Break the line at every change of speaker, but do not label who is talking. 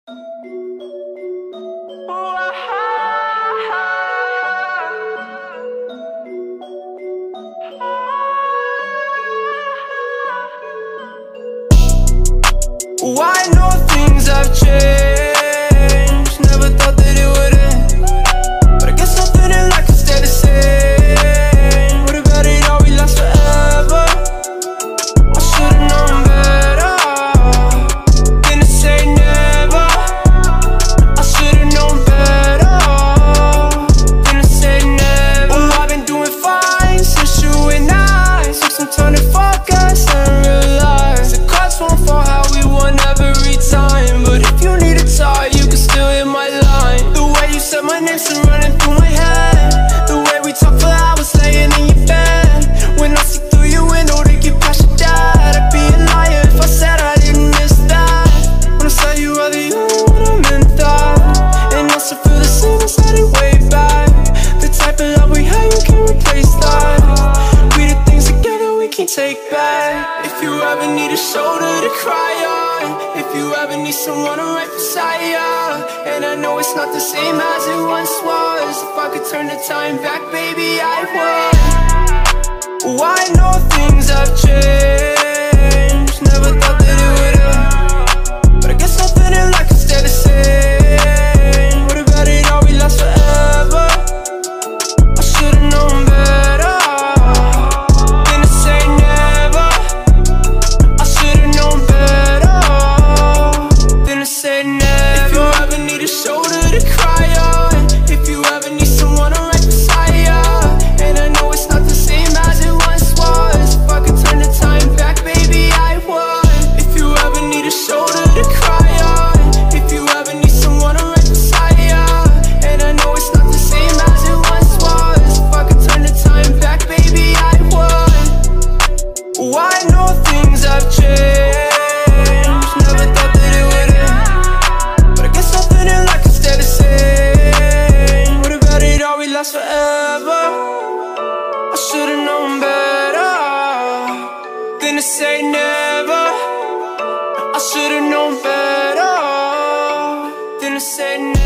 Oh, I know things have changed. Never thought that it would end, but I guess nothing in life can stay the same. What about it all, we last forever? I should've known better than to say never. I should've known better than to say never. Oh, I've been doing fine since you and I took some time to focus and realize the cards won't fall how we want every time. But if you need a tie, you can still hit my line. The way you said my name's still running through my head. The way we talk for hours laying in your bed. When I see through your window to get past your dad, I'd be a liar if I said I didn't miss that. When I saw you earlier, you knew what I meant that. And I still feel the same as I did way back. The type of love we had, you can't replace that. We did things together we can't take back. If you ever need a shoulder to cry on, if you ever need someone right beside ya, and I know it's not the same as it once was, if I could turn the time back, baby, I would. Oh, I know things have changed. Never thought that it would end, but I guess nothing in life can stay the same. What about it all, we last forever? I should've known better than to say never. I should've known better than to say never. If you ever need a shoulder to cry on, if you ever need someone right beside ya, and I know it's not the same as it once was, if I could turn the time back, baby, I would. If you ever need a shoulder to cry on, if you ever need someone right beside ya, and I know it's not the same as it once was, if I could turn the time back, baby, I would. Oh, I know things have changed. Never thought that it would end, but I guess nothing in life can stay the same. What about it all, we last forever? I should've known better than to say never. I should've known better than to say never.